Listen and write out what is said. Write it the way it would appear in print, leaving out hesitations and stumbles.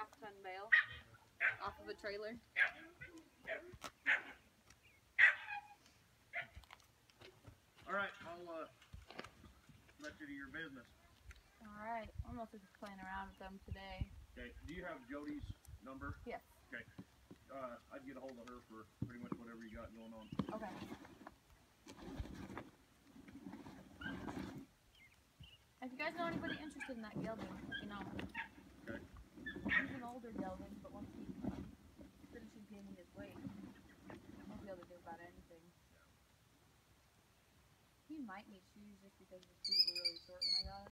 half-ton bale off of a trailer. All right, I'll let you to your business. Alright, I'm also just playing around with them today. Okay, do you have Jody's number? Yes. Okay, I'd get a hold of her for pretty much whatever you got going on. Okay. If you guys know anybody interested in that gelding, let me know. Okay. He's an older gelding, but once he finishes gaining his weight, he'll be able to do about anything. He might need shoes just because his feet were really short when I got